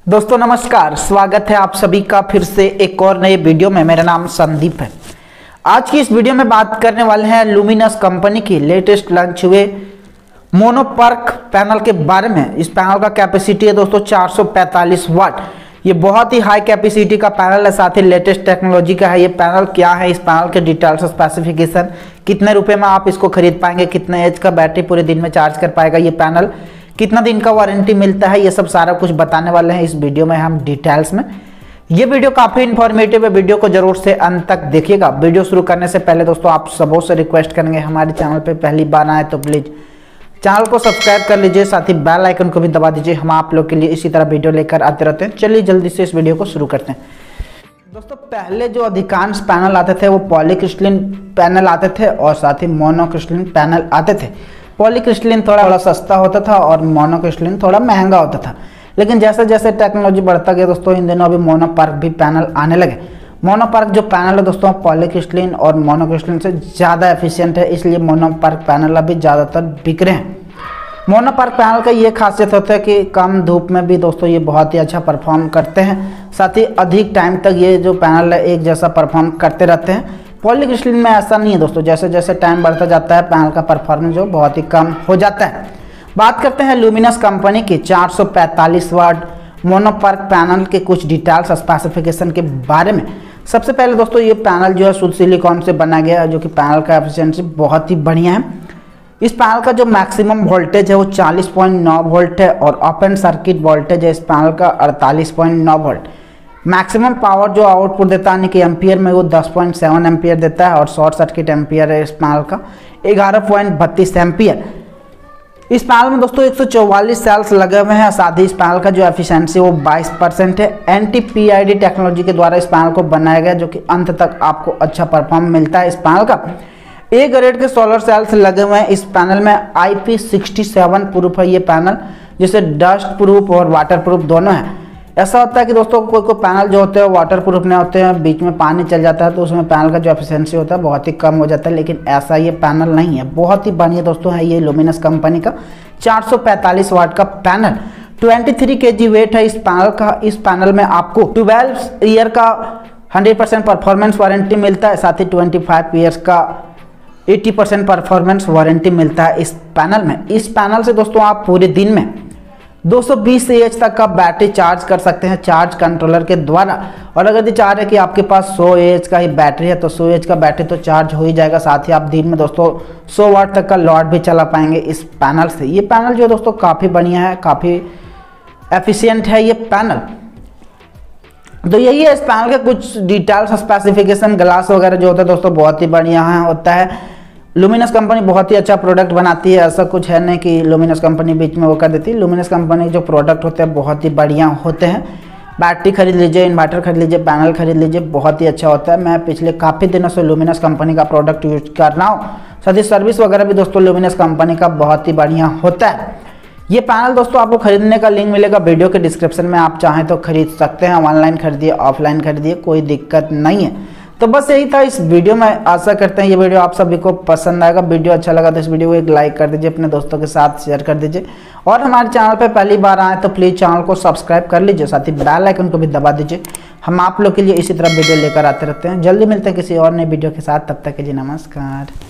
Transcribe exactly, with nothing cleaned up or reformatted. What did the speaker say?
दोस्तों नमस्कार, स्वागत है आप सभी का फिर से एक और नए वीडियो में। मेरा नाम संदीप है। आज की इस वीडियो में बात करने वाले हैं लुमिनस कंपनी की लेटेस्ट लॉन्च हुए मोनोपर्क पैनल के बारे में। इस पैनल का कैपेसिटी है दोस्तों चार सौ पैंतालीस वाट। ये बहुत ही हाई कैपेसिटी का पैनल है, साथ ही लेटेस्ट टेक्नोलॉजी का है। ये पैनल क्या है, इस पैनल के डिटेल्स स्पेसिफिकेशन, कितने रुपए में आप इसको खरीद पाएंगे, कितने एच का बैटरी पूरे दिन में चार्ज कर पाएगा ये पैनल, कितना दिन का वारंटी मिलता है, ये सब सारा कुछ बताने वाले हैं इस वीडियो में हम डिटेल्स में। ये वीडियो काफी इन्फॉर्मेटिव है, वीडियो को जरूर से अंत तक देखिएगा। वीडियो शुरू करने से पहले दोस्तों आप सबों से रिक्वेस्ट करेंगे, हमारे चैनल पे पहली बार आए तो प्लीज चैनल को सब्सक्राइब कर लीजिए, साथ ही बेल आइकन को भी दबा दीजिए। हम आप लोग के लिए इसी तरह वीडियो लेकर आते रहते हैं। चलिए जल्दी से इस वीडियो को शुरू करते हैं। दोस्तों पहले जो अधिकांश पैनल आते थे वो पॉलीक्रिस्टलिन पैनल आते थे और साथ ही मोनोक्रिस्टलिन पैनल आते थे। पॉलीक्रिस्टलिन थोड़ा थोड़ा सस्ता होता था और मोनोक्रिस्टलिन थोड़ा महंगा होता था, लेकिन जैसे जैसे टेक्नोलॉजी बढ़ता गया दोस्तों इन दिनों अभी मोनोपर्क भी पैनल आने लगे। मोनोपर्क जो पैनल है दोस्तों पॉलीक्रिस्टलिन और मोनोक्रिस्टलिन से ज़्यादा एफिशिएंट है, इसलिए मोनोपर्क पैनल अभी ज़्यादातर बिक रहे हैं। मोनोपर्क पैनल का ये खासियत होता है कि कम धूप में भी दोस्तों ये बहुत ही अच्छा परफॉर्म करते हैं, साथ ही अधिक टाइम तक ये जो पैनल है एक जैसा परफॉर्म करते रहते हैं। पॉलीक्रिस्टलिन में ऐसा नहीं है दोस्तों, जैसे जैसे टाइम बढ़ता जाता है पैनल का परफॉर्मेंस जो बहुत ही कम हो जाता है। बात करते हैं लुमिनस कंपनी की चार सौ पैंतालीस वाट मोनोपर्क पैनल के कुछ डिटेल्स स्पेसिफिकेशन के बारे में। सबसे पहले दोस्तों ये पैनल जो है शुद्ध सिलिकॉन से बना गया है, जो कि पैनल का एफिशिएंसी बहुत ही बढ़िया है। इस पैनल का जो मैक्सिमम वोल्टेज है वो चालीस पॉइंट नौ वोल्ट है और ओपन सर्किट वोल्टेज है इस पैनल का अड़तालीस पॉइंट नौ वोल्ट। मैक्सिमम पावर जो आउटपुट देता है कि एम्पियर में वो दस पॉइंट सात एम्पियर देता है और शॉर्ट सर्किट एम्पियर है इस पैनल का ग्यारह पॉइंट बत्तीस एम्पियर। इस पैनल में दोस्तों एक सौ चौवालीस सेल्स लगे हुए हैं। साथ ही इस पैनल का जो एफिशिएंसी वो बाईस परसेंट है। Anti P I D technology के द्वारा इस पैनल को बनाया गया, जो कि अंत तक आपको अच्छा परफॉर्म मिलता है। इस पैनल का ए ग्रेड के सोलर सेल्स लगे हुए हैं। इस पैनल में I P sixty seven proof है ये पैनल, जिसे डस्ट प्रूफ और वाटर प्रूफ दोनों है। ऐसा होता है कि दोस्तों कोई कोई पैनल जो होते हैं वाटर प्रूफ नहीं होते हैं, बीच में पानी चल जाता है तो उसमें पैनल का जो एफिशिएंसी होता है बहुत ही कम हो जाता है, लेकिन ऐसा ये पैनल नहीं है। बहुत ही बढ़िया दोस्तों है ये लुमिनस कंपनी का चार सौ पैंतालीस वाट का पैनल। तेईस केजी वेट है इस पैनल का। इस पैनल में आपको बारह ईयर का हंड्रेड परसेंट परफॉर्मेंस वारंटी मिलता है, साथ ही पच्चीस ईयर्स का अस्सी परसेंट परफॉर्मेंस वारंटी मिलता है इस पैनल में। इस पैनल से दोस्तों आप पूरे दिन में दो सौ बीस एच तक का बैटरी चार्ज कर सकते हैं चार्ज कंट्रोलर के द्वारा। और अगर ये चाह रहे हैं कि आपके पास सौ एच का ही बैटरी है तो सौ एच का बैटरी तो चार्ज हो ही जाएगा। साथ ही आप दिन में दोस्तों सौ वाट तक का लोड भी चला पाएंगे इस पैनल से। ये पैनल जो है दोस्तों काफ़ी बढ़िया है, काफ़ी एफिशिएंट है ये पैनल। तो यही है इस पैनल के कुछ डिटेल्स स्पेसिफिकेशन। ग्लास वगैरह जो होता है दोस्तों बहुत ही बढ़िया है होता है। लुमिनस कंपनी बहुत ही अच्छा प्रोडक्ट बनाती है, ऐसा कुछ है नहीं कि लुमिनस कंपनी बीच में वो कर देती है। लुमिनस कंपनी के जो प्रोडक्ट होते हैं बहुत ही बढ़िया होते हैं। बैटरी खरीद लीजिए, इन्वर्टर खरीद लीजिए, पैनल खरीद लीजिए, बहुत ही अच्छा होता है। मैं पिछले काफ़ी दिनों से लुमिनस कंपनी का प्रोडक्ट यूज कर रहा हूँ। साथ ही सर्विस वगैरह भी दोस्तों लुमिनस कंपनी का बहुत ही बढ़िया होता है। ये पैनल दोस्तों आपको खरीदने का लिंक मिलेगा वीडियो के डिस्क्रिप्शन में, आप चाहें तो खरीद सकते हैं। ऑनलाइन खरीदिए, ऑफलाइन खरीदिए, कोई दिक्कत नहीं है। तो बस यही था इस वीडियो में। आशा करते हैं ये वीडियो आप सभी को पसंद आएगा। वीडियो अच्छा लगा तो इस वीडियो को एक लाइक कर दीजिए, अपने दोस्तों के साथ शेयर कर दीजिए और हमारे चैनल पर पहली बार आए तो प्लीज़ चैनल को सब्सक्राइब कर लीजिए, साथ ही बेल आइकन को भी दबा दीजिए। हम आप लोग के लिए इसी तरह वीडियो लेकर आते रहते हैं। जल्दी मिलते हैं किसी और नए वीडियो के साथ, तब तक के लिए नमस्कार।